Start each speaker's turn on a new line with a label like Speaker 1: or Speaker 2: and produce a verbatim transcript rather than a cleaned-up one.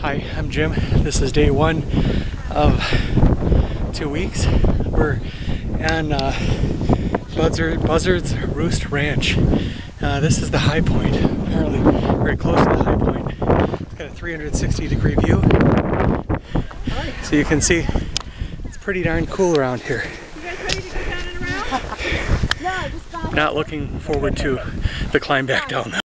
Speaker 1: Hi, I'm Jim. This is day one of two weeks. We're on uh, Buzzard, Buzzards Roost Ranch. Uh, this is the high point, apparently very close to the high point. It's got a three hundred sixty degree view. So you can see it's pretty darn cool around here.
Speaker 2: You guys ready to go down and around? No, I just got
Speaker 1: Not looking forward to the climb back down though.